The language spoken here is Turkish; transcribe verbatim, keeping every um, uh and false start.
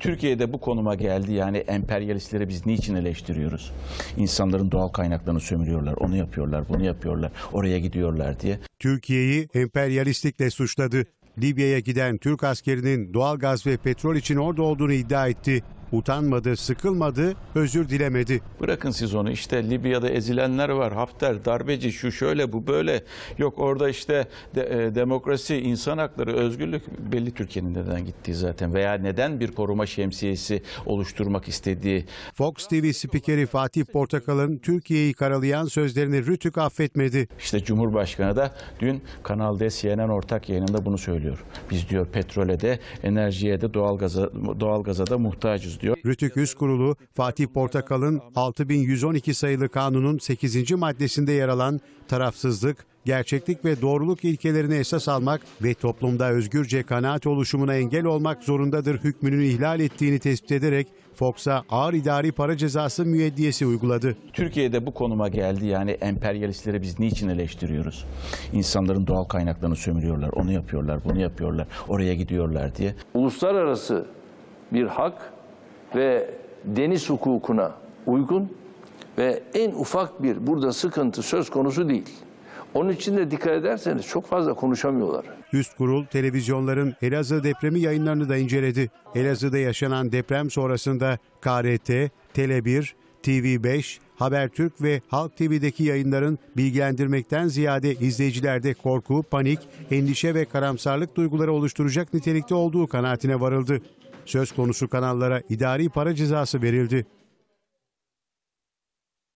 Türkiye'de bu konuma geldi. Yani emperyalistleri biz niçin eleştiriyoruz? İnsanların doğal kaynaklarını sömürüyorlar, onu yapıyorlar, bunu yapıyorlar, oraya gidiyorlar diye. Türkiye'yi emperyalistlikle suçladı. Libya'ya giden Türk askerinin doğal gaz ve petrol için orada olduğunu iddia etti. Utanmadı, sıkılmadı, özür dilemedi. Bırakın siz onu, işte Libya'da ezilenler var. Hafter, darbeci, şu şöyle, bu böyle. Yok orada işte de, e, demokrasi, insan hakları, özgürlük, belli Türkiye'nin neden gittiği zaten. Veya neden bir koruma şemsiyesi oluşturmak istediği. Fox T V spikeri Fatih Portakal'ın Türkiye'yi karalayan sözlerini Rütük affetmedi. İşte Cumhurbaşkanı da dün Kanal D, C N N ortak yayınında bunu söylüyor. Biz diyor petrole de, enerjiye de, doğalgaza, doğalgaza da muhtacız diyor. Rütük Üst Kurulu, Fatih Portakal'ın altı bin yüz on iki sayılı kanunun sekizinci maddesinde yer alan tarafsızlık, gerçeklik ve doğruluk ilkelerini esas almak ve toplumda özgürce kanaat oluşumuna engel olmak zorundadır hükmünün ihlal ettiğini tespit ederek Fox'a ağır idari para cezası müeyyidesi uyguladı. Türkiye'de bu konuma geldi. Yani emperyalistleri biz niçin eleştiriyoruz? İnsanların doğal kaynaklarını sömürüyorlar, onu yapıyorlar, bunu yapıyorlar, oraya gidiyorlar diye. Uluslararası bir hak ve deniz hukukuna uygun ve en ufak bir burada sıkıntı söz konusu değil. Onun için de dikkat ederseniz çok fazla konuşamıyorlar. Üst kurul televizyonların Elazığ depremi yayınlarını da inceledi. Elazığ'da yaşanan deprem sonrasında K R T, Tele bir, T V beş, Habertürk ve Halk T V'deki yayınların bilgilendirmekten ziyade izleyicilerde korku, panik, endişe ve karamsarlık duyguları oluşturacak nitelikte olduğu kanaatine varıldı. Söz konusu kanallara idari para cezası verildi.